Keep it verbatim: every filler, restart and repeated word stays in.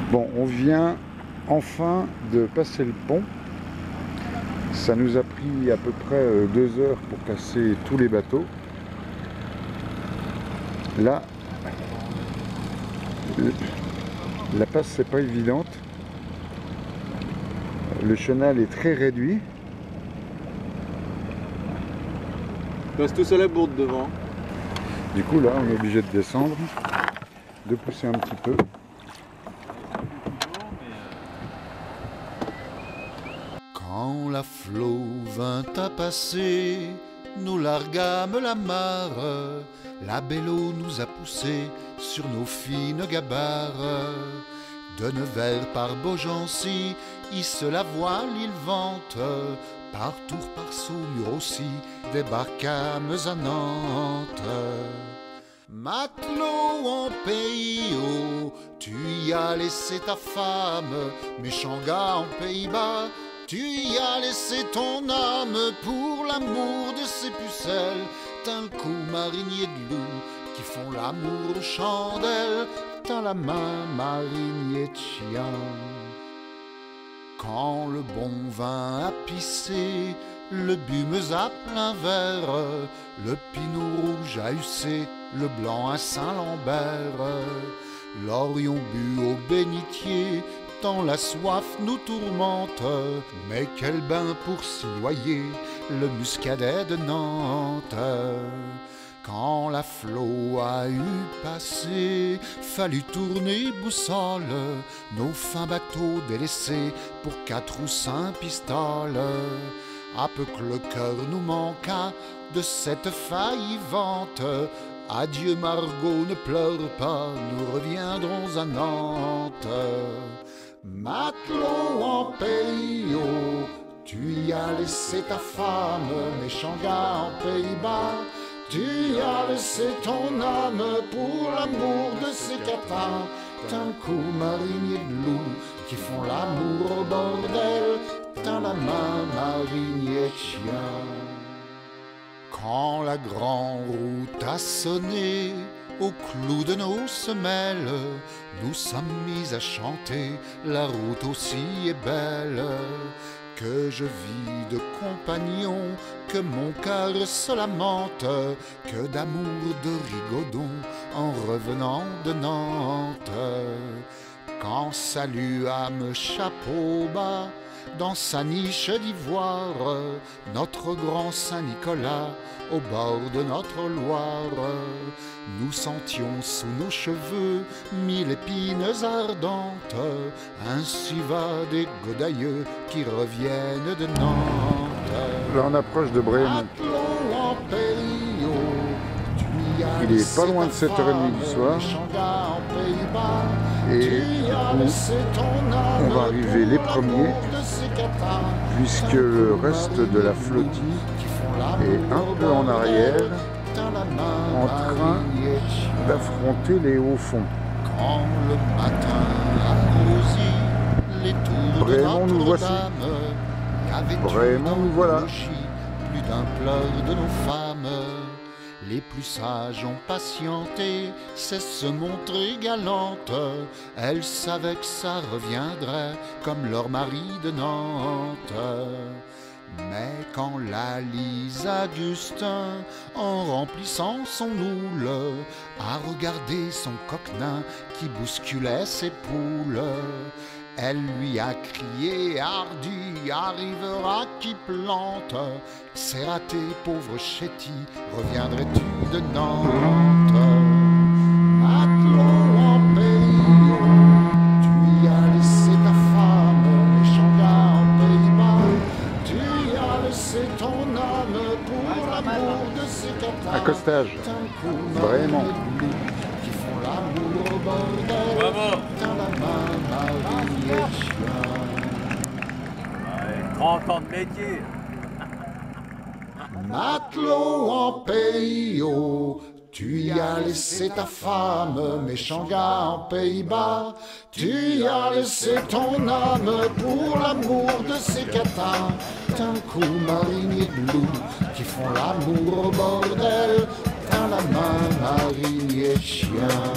Bon, on vient enfin de passer le pont. Ça nous a pris à peu près deux heures pour passer tous les bateaux. Là, la passe c'est pas évidente. Le chenal est très réduit. On passe tous à la bourde devant. Du coup là, on est obligé de descendre, de pousser un petit peu. Quand la flot vint à passer, nous largâmes la mare. La belle eau nous a poussés sur nos fines gabarres. De Nevers par Beaugency, hisse la voile, il vente. Par Tours, par Saumur aussi, débarquâmes à Nantes. Matelot en pays haut, tu y as laissé ta femme. Méchant gars en Pays-Bas, tu y as laissé ton âme. Pour l'amour de ces pucelles, t'as le coup marinier de loup qui font l'amour de chandelle. T'as la main marinier de chien. Quand le bon vin a pissé, le bumeuse à plein verre, le pinot rouge à Hussé, le blanc à Saint-Lambert. L'Orion bu au bénitier, tant la soif nous tourmente. Mais quel bain pour s'y noyer, le muscadet de Nantes. Quand la flot a eu passé, fallut tourner boussole, nos fins bateaux délaissés pour quatre ou cinq pistoles. À peu que le cœur nous manqua de cette faillivante. Adieu Margot, ne pleure pas, nous reviendrons à Nantes. Matelot en pays haut, tu y as laissé ta femme. Méchant gars en Pays-Bas, tu y as laissé ton âme. Pour l'amour de ces catins, t'as un coup marinier de loup qui font l'amour au bordel. T'as la main marinier de chien. Quand la grande route a sonné au clou de nos semelles, nous sommes mis à chanter, la route aussi est belle. Que je vis de compagnons, que mon cœur se lamente, que d'amour de rigodon en revenant de Nantes. Quand salut âme chapeau bas, dans sa niche d'ivoire, notre grand Saint-Nicolas au bord de notre Loire. Nous sentions sous nos cheveux mille épines ardentes. Ainsi va des godailleux qui reviennent de Nantes. Là on approche de Bremen. Il est pas loin de sept heures trente du soir. Et du coup, on va arriver les premiers, puisque le reste de la flottille est un peu en arrière, en train d'affronter les hauts fonds. Vraiment nous voici. Vraiment nous voilà. Plus d'un pleur de nos femmes. Les plus sages ont patienté, c'est se montrer galante. Elles savaient que ça reviendrait comme leur mari de Nantes. Mais quand la Lise Augustin, en remplissant son houle, a regardé son coquenin qui bousculait ses poules, elle lui a crié, hardi, arrivera qui plante. C'est raté, pauvre Chéty, reviendrais-tu de Nantes? Matelot en pays haut, tu y as laissé ta femme. Méchant gars en Pays-Bas, tu y as laissé ton âme. Pour l'amour de ces catins, Accostage, vraiment. qui font l'amour au bordel. Bravo. Dans la main, marinier de chien. Ouais, trente ans de métier. Matelot en pays haut, tu y as laissé ta femme. Méchant gars en Pays-Bas, tu y as laissé ton âme. Pour l'amour de ces catins, t'as un coup marinier de loup qui font l'amour au bordel. Dans la main marinier de chien.